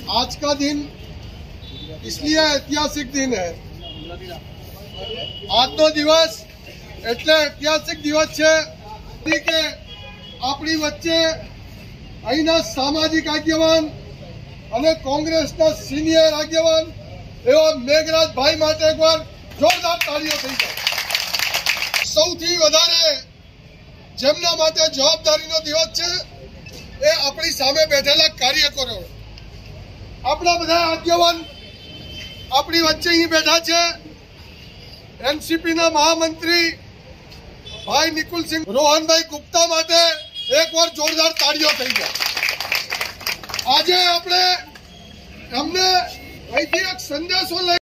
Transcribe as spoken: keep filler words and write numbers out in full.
आज का दिन इसलिए ऐतिहासिक दिन है। આજનો દિવસ એટલે ઐતિહાસિક દિવસ છે કે આપણી વચ્ચે અહીંના સામાજિક આગેવાન અને કોંગ્રેસના સિનિયર આગેવાન એવા મેઘરાજભાઈ માટે એકવાર જોરદાર તાળીઓ થઈ જાય। સૌથી વધારે જેમના માટે જવાબદારીનો દિવસ છે એ આપણી સામે બેઠેલા કાર્યકરો, આપણા બધા આગેવાન આપણી વચ્ચે અહીં બેઠા છે। એનસીપીના મહામંત્રી ભાઈ નિકુલસિંહ રોહનભાઈ ગુપ્તા માટે એકવાર જોરદાર તાળીઓ થઈ જાય। આજે આપણે એમને અહીંથી એક સંદેશો લઈ